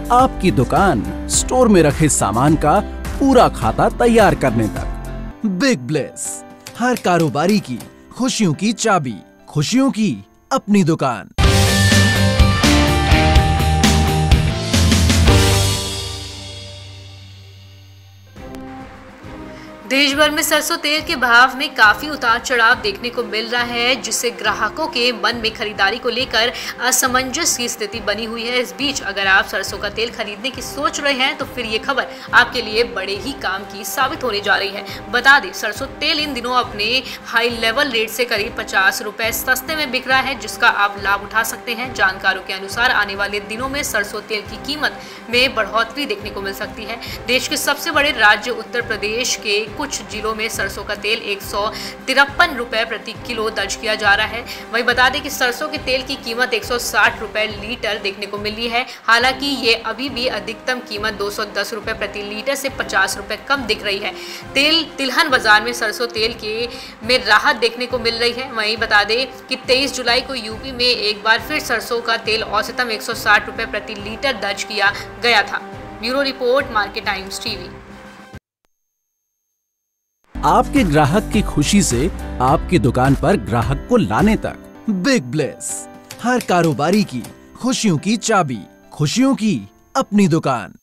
आपकी दुकान स्टोर में रखे सामान का पूरा खाता तैयार करने तक। बिग ब्लेस, हर कारोबारी की खुशियों की चाबी, खुशियों की अपनी दुकान। देश भर में सरसों तेल के भाव में काफी उतार चढ़ाव देखने को मिल रहा है, जिससे ग्राहकों के मन में खरीदारी को लेकर असमंजस की स्थिति बनी हुई है। इस बीच अगर आप सरसों का तेल खरीदने की सोच रहे हैं तो फिर ये खबर आपके लिए बड़े ही काम की साबित होने जा रही है। बता दें, सरसों तेल इन दिनों अपने हाई लेवल रेट से करीब 50 रुपए सस्ते में बिक रहा है, जिसका आप लाभ उठा सकते हैं। जानकारों के अनुसार आने वाले दिनों में सरसों तेल की कीमत में बढ़ोतरी देखने को मिल सकती है। देश के सबसे बड़े राज्य उत्तर प्रदेश के कुछ जिलों में सरसों का तेल 153 रुपए प्रति किलो दर्ज किया जा रहा है। वहीं बता दें कि सरसों के तेल की कीमत 160 रुपए लीटर देखने को मिली है। हालांकि ये अभी भी अधिकतम कीमत 210 रुपए प्रति लीटर से 50 रुपए कम दिख रही है। तिलहन बाजार में सरसों तेल में राहत देखने को मिल रही है। वहीं बता दें कि 23 जुलाई को यूपी में एक बार फिर सरसों का तेल औसतन 160 रुपए प्रति लीटर दर्ज किया गया था। Bureau report, market times TV. आपके ग्राहक की खुशी से आपकी दुकान पर ग्राहक को लाने तक। बिग ब्लेस, हर कारोबारी की खुशियों की चाबी, खुशियों की अपनी दुकान।